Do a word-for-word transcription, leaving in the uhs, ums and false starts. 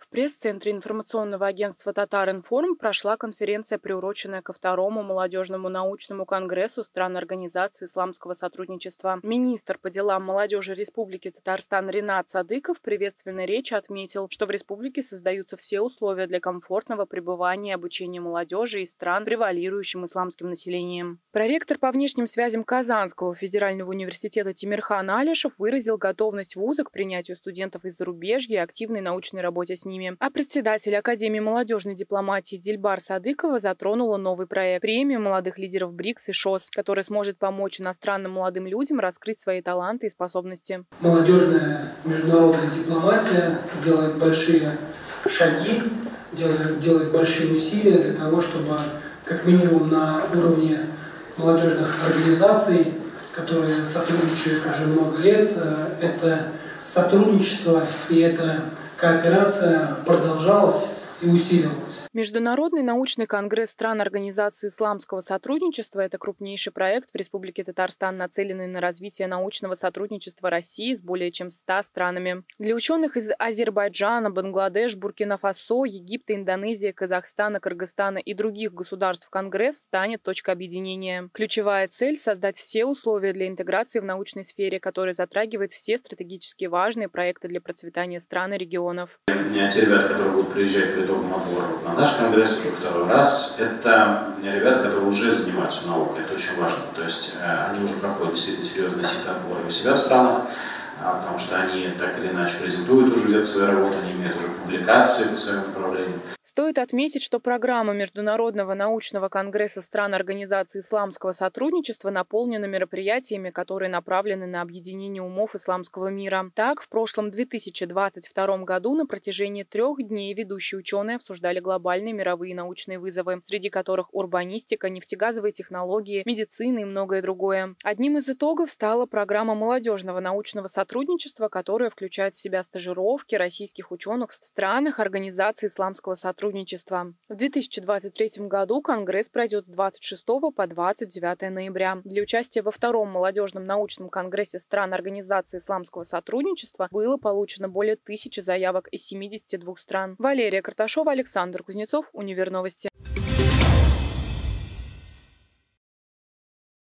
В пресс-центре информационного агентства «Татар-Информ» прошла конференция, приуроченная ко второму молодежному научному конгрессу стран Организации исламского сотрудничества. Министр по делам молодежи Республики Татарстан Ринат Садыков в приветственной речи отметил, что в республике создаются все условия для комфортного пребывания и обучения молодежи из стран, превалирующим исламским населением. Проректор по внешним связям Казанского федерального университета Тимирхан Алишев выразил готовность вуза к принятию студентов из зарубежья и активной научной работе с ними. А председатель Академии молодежной дипломатии Дильбар Садыкова затронула новый проект – премию молодых лидеров БРИКС и ШОС, который сможет помочь иностранным молодым людям раскрыть свои таланты и способности. Молодежная международная дипломатия делает большие шаги, делает, делает большие усилия для того, чтобы как минимум на уровне молодежных организаций, которые сотрудничают уже много лет, это сотрудничество и эта кооперация продолжалась и усиливалась. Международный научный конгресс стран Организации исламского сотрудничества – это крупнейший проект в Республике Татарстан, нацеленный на развитие научного сотрудничества России с более чем ста странами. Для ученых из Азербайджана, Бангладеш, Буркина-Фасо, Египта, Индонезии, Казахстана, Кыргызстана и других государств конгресс станет точкой объединения. Ключевая цель – создать все условия для интеграции в научной сфере, которая затрагивает все стратегически важные проекты для процветания стран и регионов. Те ребята, которые будут приезжать по итогам отбора на наш конгресс уже второй раз, это ребята, которые уже занимаются наукой, это очень важно. То есть они уже проходят действительно серьезный сит отбора у себя в странах, потому что они так или иначе презентуют уже где-то свои работы, они имеют уже публикации по своим направлениям. Стоит отметить, что программа Международного научного конгресса стран Организации исламского сотрудничества наполнена мероприятиями, которые направлены на объединение умов исламского мира. Так, в прошлом две тысячи двадцать втором году на протяжении трех дней ведущие ученые обсуждали глобальные мировые научные вызовы, среди которых урбанистика, нефтегазовые технологии, медицина и многое другое. Одним из итогов стала программа молодежного научного сотрудничества, которая включает в себя стажировки российских ученых в странах Организации исламского сотрудничества. В две тысячи двадцать третьем году конгресс пройдет с двадцать шестого по двадцать девятое ноября. Для участия во втором молодежном научном конгрессе стран Организации исламского сотрудничества было получено более тысячи заявок из семидесяти двух стран. Валерия Карташова, Александр Кузнецов, Универновости.